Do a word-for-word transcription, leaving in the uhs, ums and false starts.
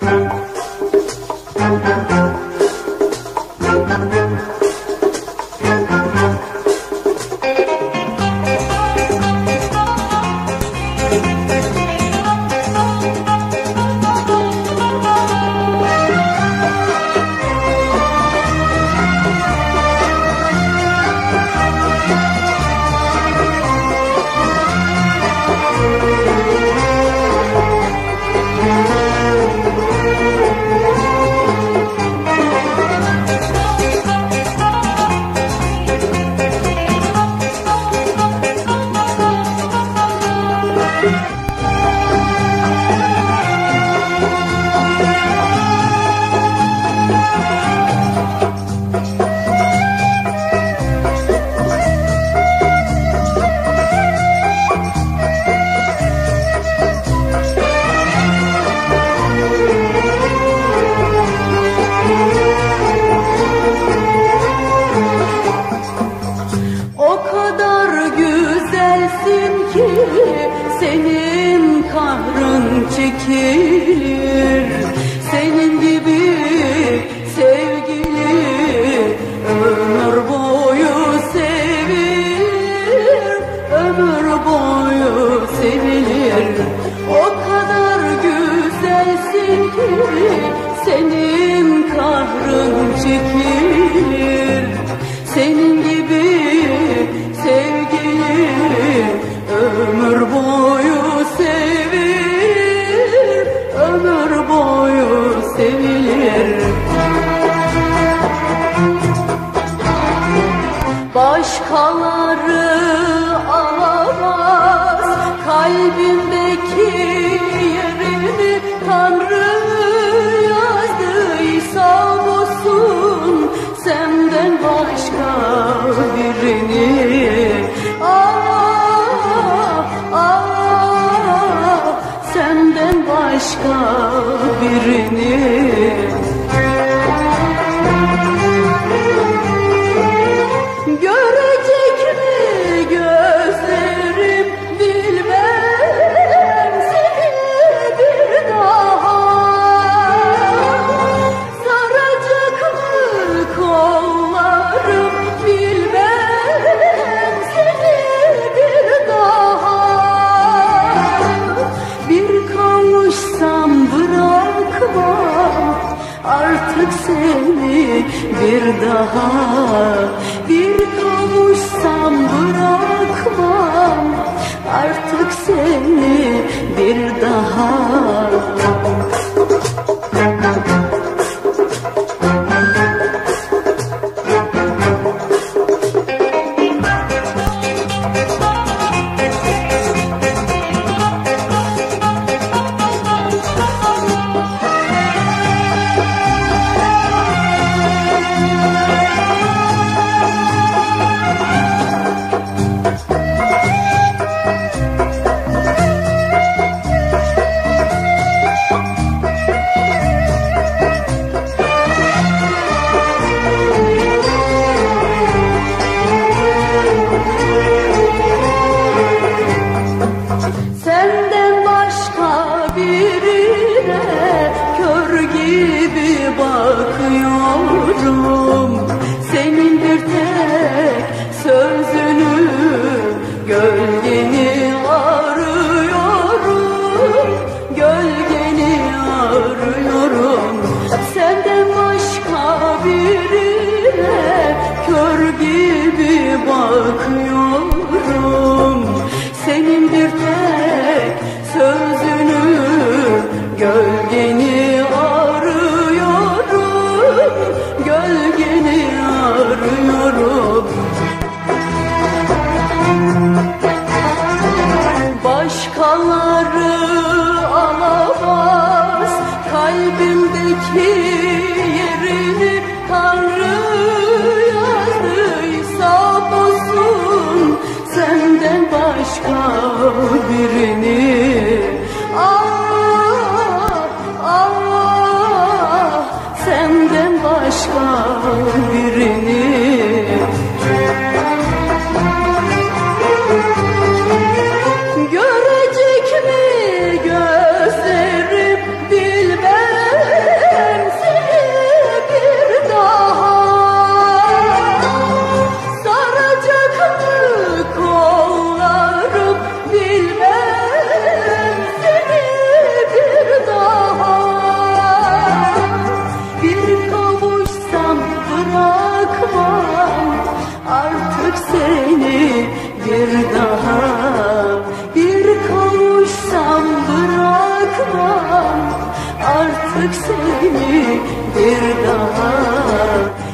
Senin kahrın çekilir, senin gibi sevgili ömür boyu sevilir, ömür boyu sevilir. O kadar güzelsin ki senin kahrın çekilir, senin gibi sevgili ömür boyu sevilir, ömür boyu sevilir. Başkaları alamaz kalbimdeki yerini, Tanrı yazdıysa olsun senden başka birini. Senden başka birini. Görecek mi gözlerim bilmem seni bir daha, saracak mı kollarım bilmem seni bir daha. Bir kavuşsam bırakmam artık seni bir daha, bir kavuşsam bırakmam artık seni bir daha. Senden başka birine kör gibi bakıyorum, senin bir tek sözünü, gölgeni arıyorum, gölgeni arıyorum. Senden başka birine kör gibi bakıyorum, senin bir tek sözünü, gölgeni arıyorum, gölgeni arıyorum. Başkaları alamaz kalbimdeki yerini, Tanrı yazdıysa olsun senden başka birini. Ah, ah. bilmem seni bir daha. Bir kavuşsam bırakmam artık seni bir daha. Bir kavuşsam bırakmam artık seni bir daha.